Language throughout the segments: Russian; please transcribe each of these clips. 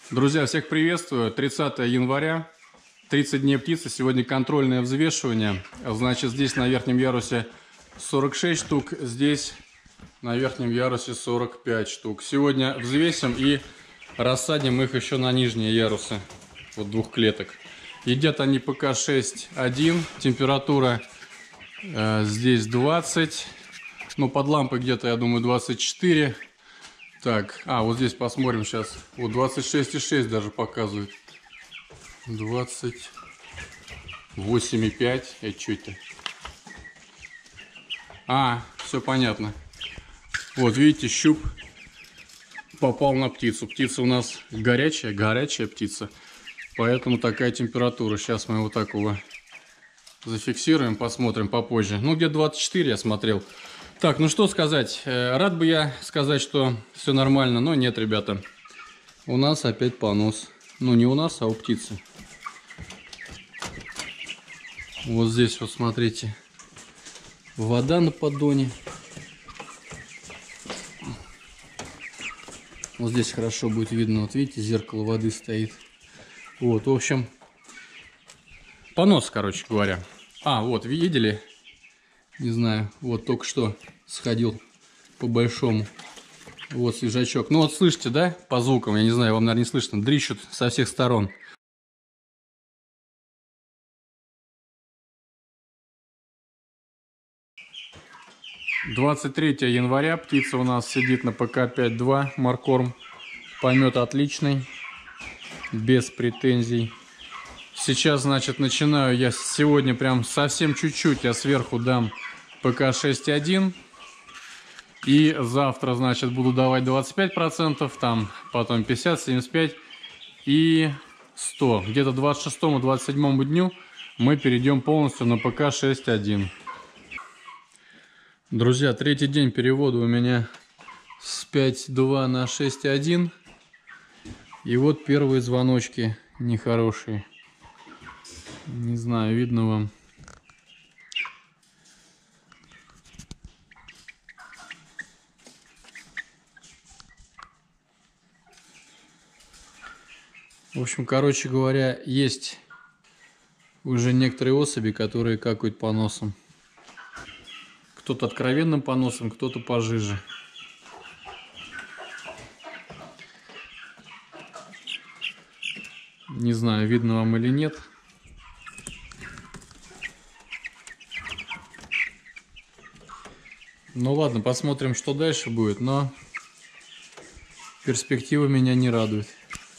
Друзья, всех приветствую. 30 января, 30 дней птицы. Сегодня контрольное взвешивание. Значит, здесь на верхнем ярусе 46 штук, здесь на верхнем ярусе 45 штук. Сегодня взвесим и рассадим их еще на нижние ярусы, вот двух клеток. Едят они ПК 6.1, температура здесь 20, ну под лампой где-то, я думаю, 24. Так, вот здесь посмотрим сейчас. Вот 26,6 даже показывает. 28,5. Это что это? Все понятно. Вот видите, щуп попал на птицу. Птица у нас горячая птица. Поэтому такая температура. Сейчас мы вот так его зафиксируем, посмотрим попозже. Ну, где 24 я смотрел. Так, ну что сказать. Рад бы я сказать, что все нормально, но нет, ребята. У нас опять понос. Ну, не у нас, а у птицы. Вот здесь вот смотрите. Вода на поддоне. Вот здесь хорошо будет видно. Вот видите, зеркало воды стоит. Вот, в общем, понос, короче говоря. Вот, видели? Не знаю, вот только что сходил по большому. Вот свежачок. Ну вот слышите, да, по звукам, я не знаю, вам, наверное, не слышно. Дрищут со всех сторон. — 23 января. Птица у нас сидит на ПК 5.2. Маркорм. Помет отличный. Без претензий. Сейчас, значит, начинаю я сегодня прям совсем чуть-чуть. Я сверху дам ПК 6.1. И завтра, значит, буду давать 25%. Там потом 50, 75 и 100. Где-то 26-27 дню мы перейдем полностью на ПК 6.1. Друзья, третий день перевода у меня с 5.2 на 6.1. И вот первые звоночки нехорошие. Не знаю, видно вам. В общем, короче говоря, есть уже некоторые особи, которые какают поносом. Кто-то откровенным поносом, кто-то пожиже. Не знаю, видно вам или нет. Ну ладно, посмотрим, что дальше будет, но перспектива меня не радует.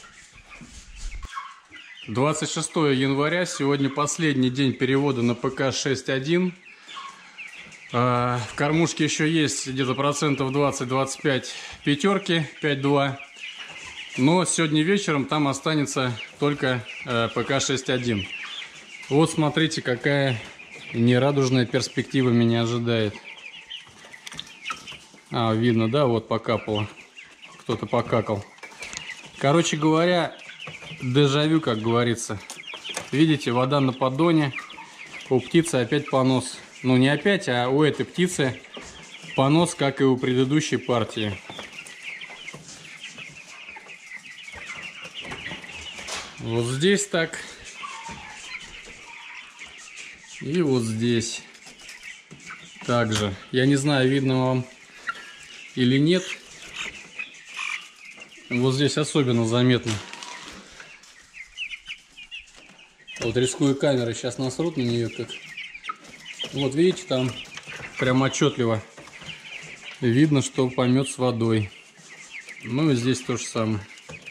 26 января, сегодня последний день перевода на ПК 6.1. В кормушке еще есть где-то процентов 20-25 пятерки 5.2. Но сегодня вечером там останется только ПК 6.1. Вот смотрите, какая нерадужная перспектива меня ожидает. Видно, да, вот покапало. Кто-то покакал. Короче говоря, дежавю, как говорится. Видите, вода на поддоне. У птицы опять понос. Ну, не опять, а у этой птицы понос, как и у предыдущей партии. Вот здесь так. И вот здесь. Также. Я не знаю, видно вам или нет. Вот здесь особенно заметно. Вот рискую камеры, сейчас насрут на нее как. Вот видите, там прям отчетливо видно, что помет с водой. Ну и здесь то же самое.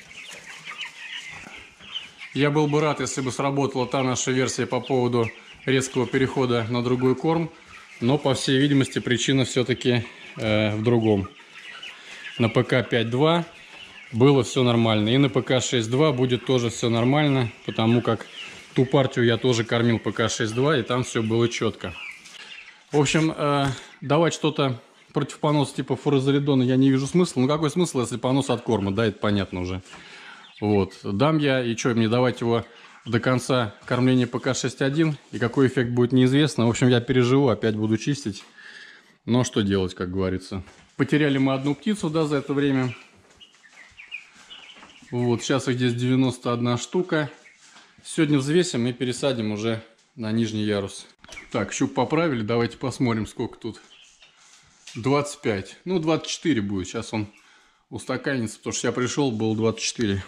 Я был бы рад, если бы сработала та наша версия по поводу резкого перехода на другой корм. Но, по всей видимости, причина все-таки в другом. На ПК 5.2 было все нормально. И на ПК 6.2 будет тоже все нормально. Потому как ту партию я тоже кормил ПК 6.2. И там все было четко. В общем, давать что-то против поноса типа фурозолидона я не вижу смысла. Ну какой смысл, если понос от корма? Да, это понятно уже. Вот. Дам я. И что, мне давать его до конца кормления ПК 6.1? И какой эффект будет, неизвестно. В общем, я переживу. Опять буду чистить. Но что делать, как говорится. Потеряли мы одну птицу, да, за это время. Вот, сейчас их здесь 91 штука. Сегодня взвесим и пересадим уже на нижний ярус. Так, щуп поправили, давайте посмотрим, сколько тут. 25, ну 24 будет, сейчас он устаканится, потому что я пришел, был 24.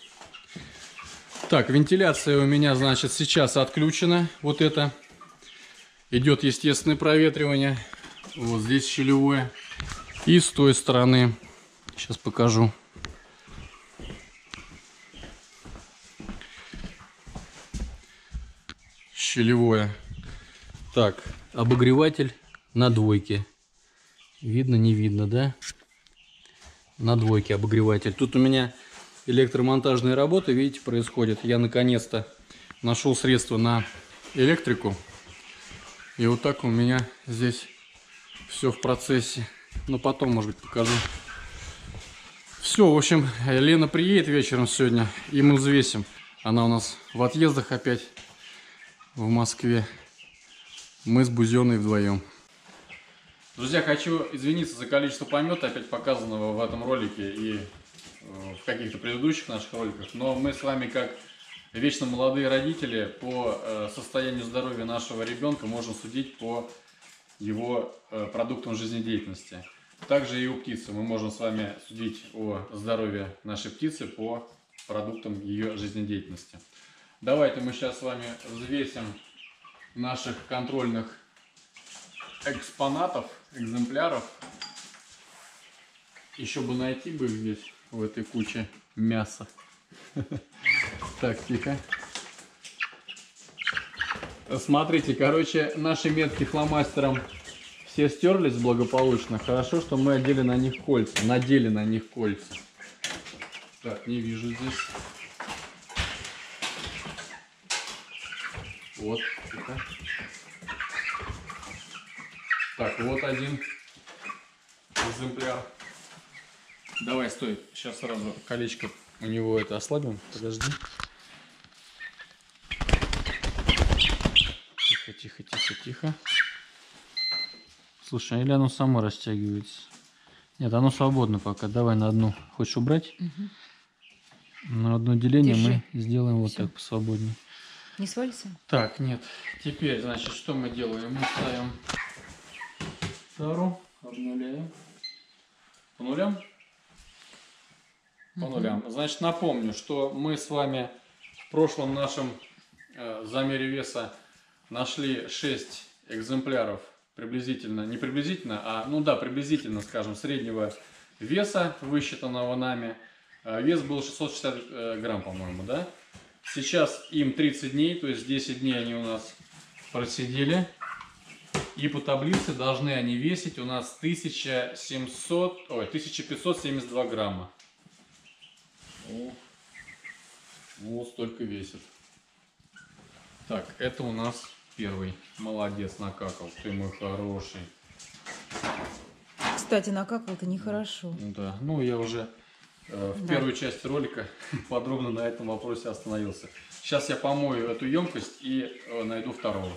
Так, вентиляция у меня, значит, сейчас отключена, вот это. Идет естественное проветривание, вот здесь щелевое. И с той стороны, сейчас покажу. Щелевое. Так, обогреватель на двойке. Видно, не видно, да? На двойке обогреватель. Тут у меня электромонтажные работы, видите, происходят. Я наконец-то нашел средства на электрику. И вот так у меня здесь все в процессе. Но потом, может быть, покажу. Все, в общем, Лена приедет вечером сегодня, и мы взвесим. Она у нас в отъездах опять в Москве. Мы с Бузеной вдвоем. Друзья, хочу извиниться за количество помета, опять показанного в этом ролике и в каких-то предыдущих наших роликах. Но мы с вами, как вечно молодые родители, по состоянию здоровья нашего ребенка можем судить по его продуктам жизнедеятельности. Также и у птицы мы можем с вами судить о здоровье нашей птицы по продуктам ее жизнедеятельности. Давайте мы сейчас с вами взвесим наших контрольных экспонатов, экземпляров. Еще бы найти бы здесь, в этой куче мяса. Так, тихо. Смотрите, короче, наши метки фломастером все стерлись благополучно. Хорошо, что мы одели на них кольца. Надели на них кольца. Так, не вижу здесь. Вот, тихо. Так, вот один экземпляр. Давай, стой. Сейчас сразу колечко у него это ослабим. Подожди. Тихо, тихо, тихо, тихо. Слушай, или оно само растягивается? Нет, оно свободно пока. Давай на одну. Хочешь убрать? Угу. На одно деление мы сделаем вот так посвободнее. Не свалится? Так, нет. Теперь, значит, что мы делаем? Мы ставим тару, обнуляем. По нулям? По нулям. Значит, напомню, что мы с вами в прошлом нашем замере веса нашли 6 экземпляров приблизительно, не приблизительно, а, ну да, приблизительно, скажем, среднего веса, высчитанного нами. Вес был 660 грамм, по-моему, да? Сейчас им 30 дней, то есть 10 дней они у нас просидели. И по таблице должны они весить у нас 1572 грамма. Вот столько весит. Так, это у нас первый. Молодец, накакал. Ты мой хороший. Кстати, накакал-то нехорошо. Да, ну я уже в первой части ролика подробно на этом вопросе остановился. Сейчас я помою эту емкость и найду второго.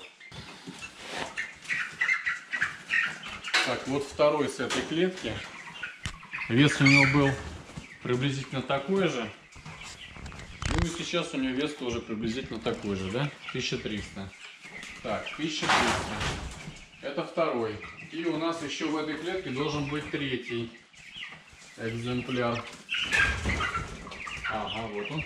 Так, вот второй с этой клетки. Вес у него был приблизительно такой же. Ну и сейчас у него вес тоже приблизительно такой же, да? 1300. Так, 1300. Это второй. И у нас еще в этой клетке должен быть третий экземпляр. Ага, вот он.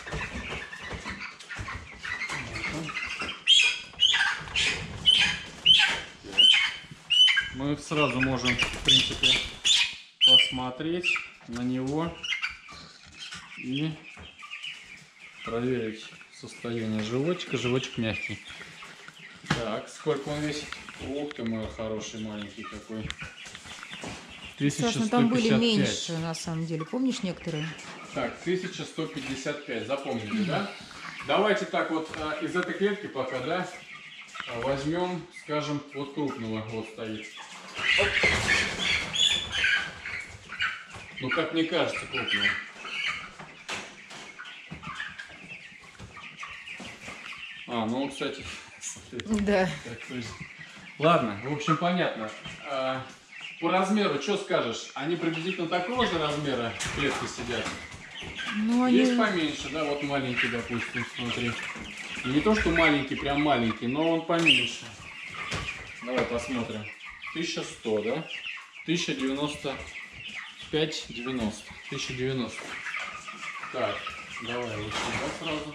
Мы сразу можем, в принципе, посмотреть на него и проверить состояние животика. Животик мягкий. Так, сколько он весит? Ух ты, мой хороший маленький какой. 1155. Там были меньше, на самом деле. Помнишь некоторые? Так, 1155. Запомнили, да? Давайте так вот из этой клетки пока, да, возьмем, скажем, вот крупного. Вот стоит. Оп. Ну, как мне кажется, крупного. А, ну, кстати. Да. Ладно, в общем, понятно. По размеру, что скажешь? Они приблизительно такого же размера клетки сидят? Ну, они... Есть поменьше, да, вот маленький, допустим, смотри. Не то, что маленький, прям маленький, но он поменьше. Давай посмотрим. 1100, да? 1095, 90. 1090. Так, давай вот сюда сразу.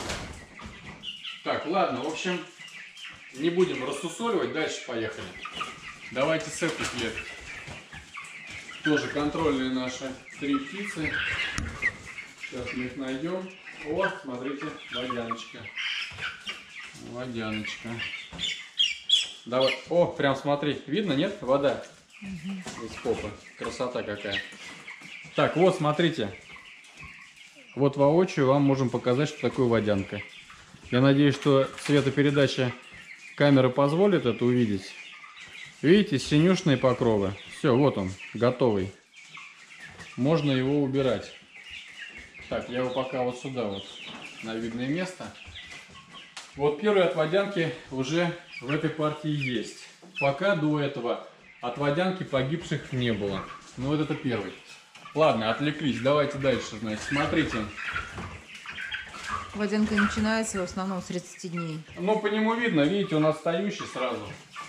Так, ладно, в общем, не будем рассусоливать, дальше поехали. Давайте с этой клетки. Тоже контрольные наши 3 птицы. Сейчас мы их найдем. О, смотрите, водяночка. Водяночка. Давай. О, прям смотри. Видно, нет? Вода. Из попы. Красота какая. Так, вот, смотрите. Вот воочию вам можем показать, что такое водянка. Я надеюсь, что цветопередача камеры позволит это увидеть. Видите, синюшные покровы. Все, вот он, готовый. Можно его убирать. Так, я его пока вот сюда вот, на видное место. Вот первые отводянки уже в этой партии есть. Пока до этого отводянки погибших не было. Ну вот это первый. Ладно, отвлеклись. Давайте дальше, значит. Смотрите. Водянка начинается в основном с 30 дней. Ну, по нему видно, видите, он отстающий сразу.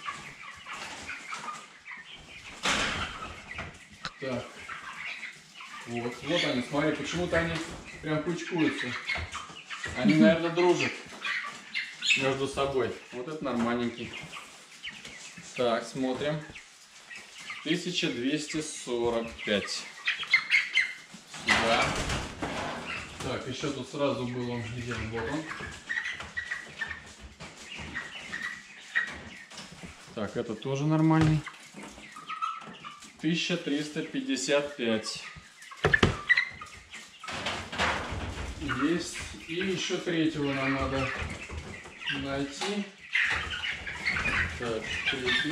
Так. Вот они, смотри, почему-то они прям кучкуются. Они, наверное, дружат между собой. Вот это нормальненький. Так, смотрим. 1245. Сюда. Так, еще тут сразу был он. Где он? Вот он. Так, это тоже нормальный. 1355. Есть. И еще третьего нам надо найти. Так, третий.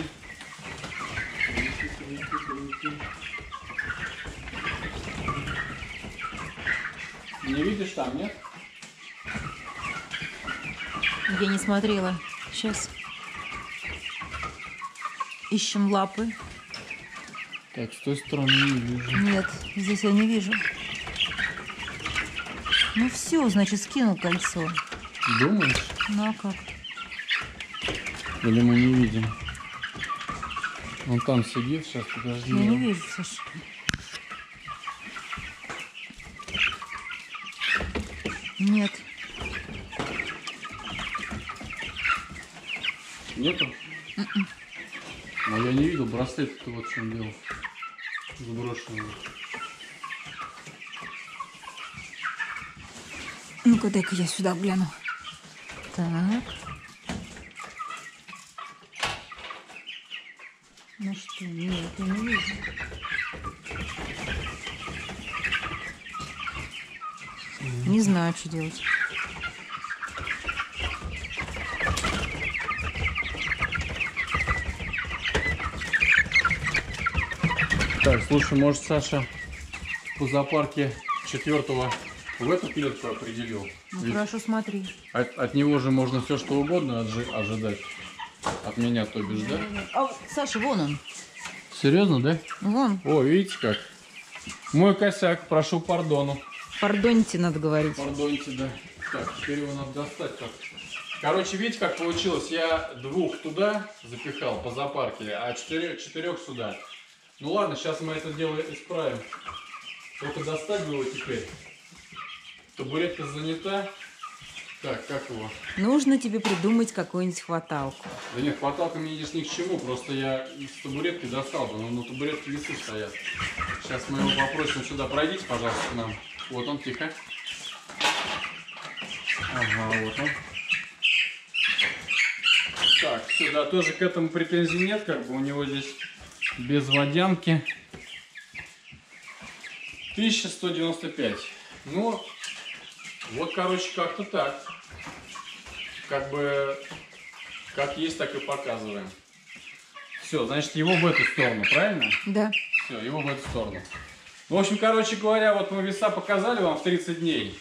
Не видишь там, нет? Я не смотрела. Сейчас. Ищем лапы. Так, с той стороны не вижу. Нет, здесь я не вижу. Ну все, значит, скинул кольцо. Думаешь? Ну а как? Или мы не видим? Он там сидит, сейчас, подожди. Я не вижу, Саша. Нет. Нету? А я не видел, браслет-то вот в чем дело. Сброшенный. Ну-ка, дай-ка я сюда гляну. Так. Ну что, нет, я не вижу. Не знаю, что делать. Так, слушай, может, Саша по зоопарке 4-го в эту клетку определил? Ну Ведь хорошо, смотри. от него же можно все что угодно ожидать. От меня, то бишь, да? А, Саша, вон он. Серьезно, да? Вон. О, видите как? Мой косяк, прошу пардону. Пардоните, надо говорить. Пардоньте, да. Так, теперь его надо достать как. Короче, видите, как получилось? Я 2 туда запихал по зоопарке, а 4 сюда. Ну ладно, сейчас мы это дело исправим. Только достать бы его теперь. Табуретка занята. Так, как его? Нужно тебе придумать какую-нибудь хваталку. Да нет, хваталка мне здесь ни к чему. Просто я с табуретки достал бы, но на табуретке весы стоят. Сейчас мы его попросим сюда. Пройдите, пожалуйста, к нам. Вот он, тихо. Ага, вот он. Так, сюда тоже к этому претензий нет, как бы у него здесь без водянки. 1195. Ну, вот, короче, как-то так. Как бы, как есть, так и показываем. Все, значит, его в эту сторону, правильно? Да. Все, его в эту сторону. В общем, короче говоря, вот мы веса показали вам в 30 дней.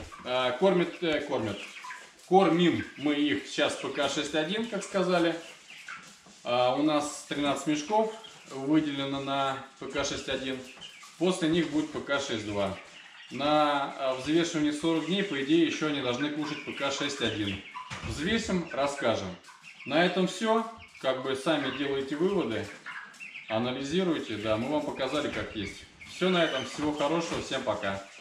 Кормим мы их сейчас ПК-6.1, как сказали. У нас 13 мешков выделено на ПК-6.1. После них будет ПК-6.2. на взвешивании 40 дней, по идее, еще они должны кушать ПК 6.1. Взвесим, расскажем. На этом все. Как бы сами делайте выводы, анализируйте. Да, мы вам показали, как есть. Все на этом. Всего хорошего. Всем пока.